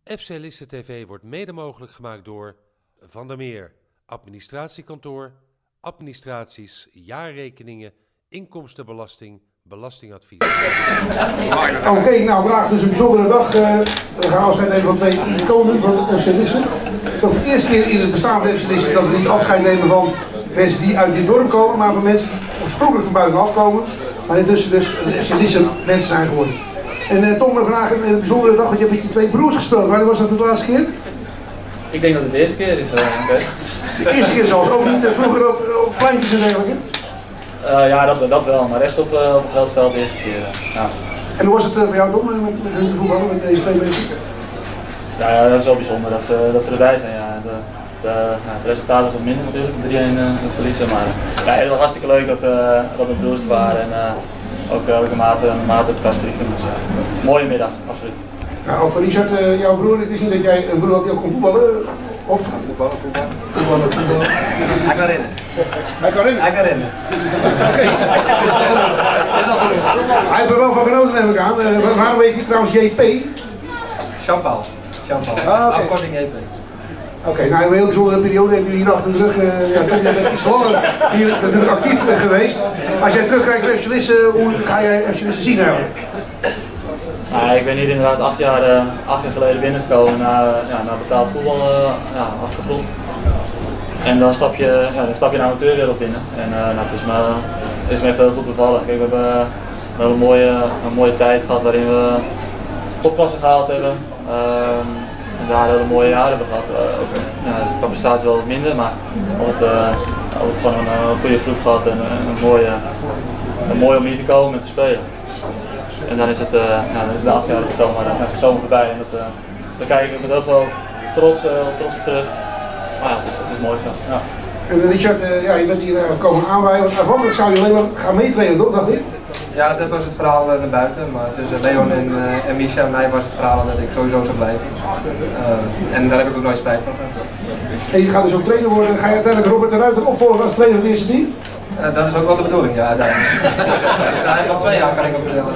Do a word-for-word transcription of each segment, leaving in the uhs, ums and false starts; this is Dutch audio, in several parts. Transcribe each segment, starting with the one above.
F C Lisse T V wordt mede mogelijk gemaakt door Van der Meer, administratiekantoor, administraties, jaarrekeningen, inkomstenbelasting, belastingadvies. Oké, okay, nou vandaag dus een bijzondere dag. Uh, we gaan afscheid nemen van twee iconen van F C Lisse. Het is voor de eerste keer in het bestaan van F C Lisse dat we niet afscheid nemen van mensen die uit dit dorp komen, maar van mensen die oorspronkelijk van buitenaf komen, maar intussen dus de F C Lisse mensen zijn geworden. En uh, Tom, vandaag een, een bijzondere dag, want je hebt met je twee broers gespeeld. Wanneer was dat de laatste keer? Ik denk dat het de eerste keer is. Uh, okay. De eerste keer zelfs, ook niet uh, vroeger op, op kleintjes en dergelijke? Uh, ja, dat, dat wel, maar echt op, uh, op het veldveld de eerste keer. Uh, ja. En hoe was het uh, voor jou, Tom, met, met hun voetballen, met deze twee mensen? Ja, ja, dat is wel bijzonder dat ze, dat ze erbij zijn. Ja. De, de, ja, het resultaat was wat minder natuurlijk, drie-een uh, verliezen, maar ja, het was hartstikke leuk dat, uh, dat mijn broers er waren en uh, ook elke maat een maat op elkaar strikken. Dus uh, mooie middag, absoluut. Ja, of Richard, uh, jouw broer, ik wist niet dat jij een broer had die ook kon voetballen. Of? Voetballen, voetballen. Voetballen, voetballen. Hij kan rennen. Hij kan rennen? Hij kan rennen. Oké. Hij heeft er wel van genoten, neem ik aan. Uh, waarom weet je trouwens J P? Jean-Paul. Jean-Paul. Ah, okay. Afkorting J P. Oké, okay, nou een hele bijzondere periode heb je hier achter de rug. Uh, ja, je bent iets langer hier natuurlijk actief geweest. Als jij terugkijkt naar F C Lisse, hoe ga jij F C Lisse zien eigenlijk? Ja, ik ben hier inderdaad acht jaar, uh, acht jaar geleden binnengekomen na, ja, na betaald voetbal uh, ja, afgeklopt. En dan stap je, ja, dan stap je naar de amateurwereld binnen. En uh, nou, het is me, is me echt heel goed bevallen. Kijk, we hebben uh, wel een mooie, een mooie tijd gehad waarin we topklasse gehaald hebben. Uh, en daar hele mooie jaren hebben gehad. Uh, ook, ja, qua prestatie wel wat minder, maar altijd, uh, altijd gewoon een, een goede groep gehad en een, een, mooie, een mooie om hier te komen en te spelen. En dan is het, uh, ja, dan is het acht jaar zomaar, uh, zomaar voorbij en dat, uh, daar kijk ik met heel veel trots, uh, trots op terug. Maar ja, dat is, dat is mooi zo. Ja. En Richard, uh, ja, je bent hier uh, komen aanwaaien, want aanvankelijk zou je alleen maar gaan meetrainen, toch, dacht ik? Ja, dat was het verhaal uh, naar buiten, maar tussen Leon en, uh, en Misha en mij was het verhaal dat ik sowieso zou blijven. Uh, en daar heb ik ook nooit spijt van. En je gaat dus ook trainer worden, ga je uiteindelijk Robert de Ruiter opvolgen als trainer van het eerste team? Uh, dat is ook wel de bedoeling, ja, uiteindelijk. Dus eigenlijk al twee jaar kan ik ook vertellen.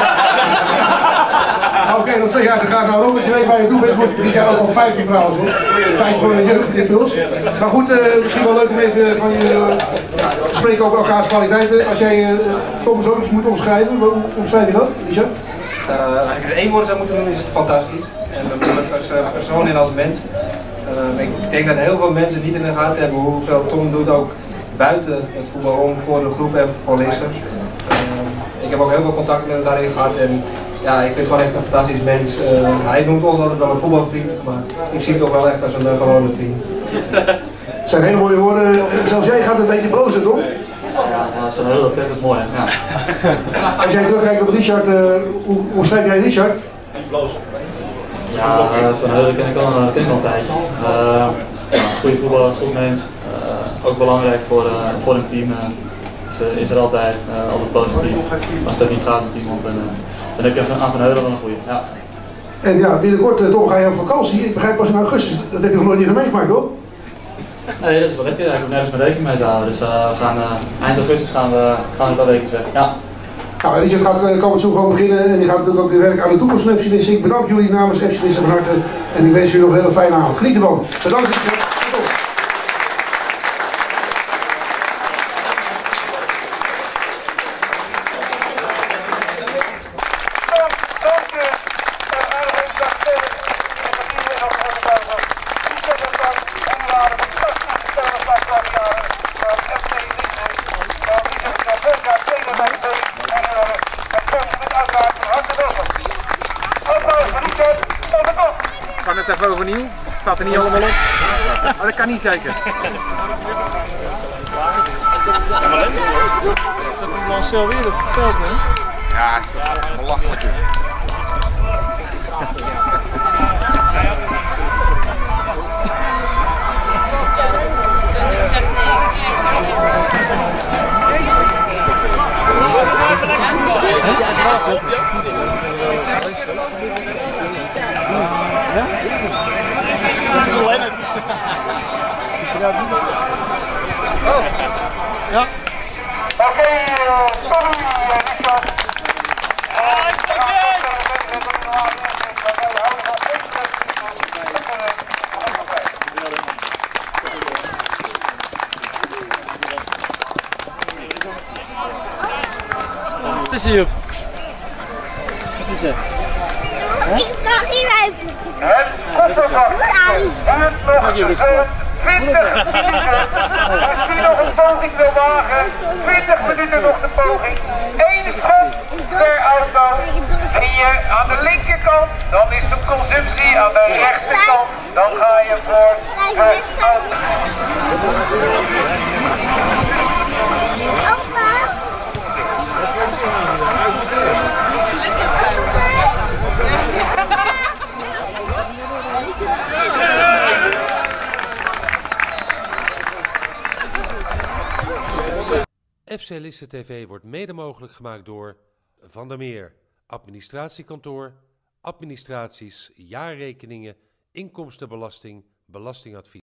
Oké, okay, nog twee jaar te gaan. Nou Robert, je weet waar je toe bent, die zijn ook al vijftien trouwens hoor. Vijf voor de jeugdimpuls. Maar goed, uh, misschien wel leuk om even van je uh, te spreken over elkaars kwaliteiten. Als jij uh, Thomas ook eens moet omschrijven, hoe omschrijf je dat, Lisa? Uh, als ik er één woord zou moeten doen, is het fantastisch. En natuurlijk als uh, persoon en als mens. Uh, ik denk dat heel veel mensen niet in de gaten hebben hoeveel Tom doet ook buiten het voetbal om voor de groep en voor Lisse. Uh, ik heb ook heel veel contact met hem daarin gehad en ja, ik vind het gewoon echt een fantastisch mens. Uh, hij noemt ons altijd wel een voetbalvriend, maar ik zie het toch wel echt als een uh, gewone vriend. Het zijn hele mooie woorden. Zelfs jij gaat een beetje blozen, toch? Ja, zo'n heel dat zegt het mooi. Ja. Als jij terugkijkt op Richard, uh, hoe, hoe schrijf jij Richard? Blozen. Ja, uh, Van Heulen ken ik al, ken ik al een tijdje. Uh, ja, goede voetballer, goed mens. Uh, ook belangrijk voor, uh, voor een team. Uh, is, uh, is er altijd, uh, altijd positief. Als dat niet gaat met iemand, dan, uh, dan heb je aan Van Heulen wel een goede. Ja. En ja, binnenkort uh, Tom, ga je op vakantie. Ik begrijp pas in augustus. Dat heb je nog nooit niet meegemaakt, toch? Nee, dat is wel lekker. Ik heb nergens mijn rekening mee te houden. Dus uh, we gaan, uh, eind augustus gaan we, gaan we dat weken zeggen. Ja. Nou, Richard gaat uh, komend zo gewoon beginnen en die gaat natuurlijk ook weer werken aan de toekomst van F C Lisse. Ik bedank jullie namens F C Lisse van harte en ik wens jullie nog een hele fijne avond. Geniet ervan. Bedankt Richard. Ik ga net even overnieuw. Het staat er niet allemaal op. Maar dat kan niet zeker. Ja, maar leuk is het. Is dat een Marcel weer op het veld, hè? Ja, het is belachelijk. Ja. Oké, sorry, Richard. is er, Joep? Wat is er? Ik mag hier even. Het koffervak duurt nog twintig minuten. Als u nog een poging wil wagen, twintig minuten nog de poging. Eén schot per auto. Zie je aan de linkerkant, dan is de consumptie. Aan de rechterkant, dan ga je voor het auto. F C Lisse T V wordt mede mogelijk gemaakt door Van der Meer, administratiekantoor, administraties, jaarrekeningen, inkomstenbelasting, belastingadvies.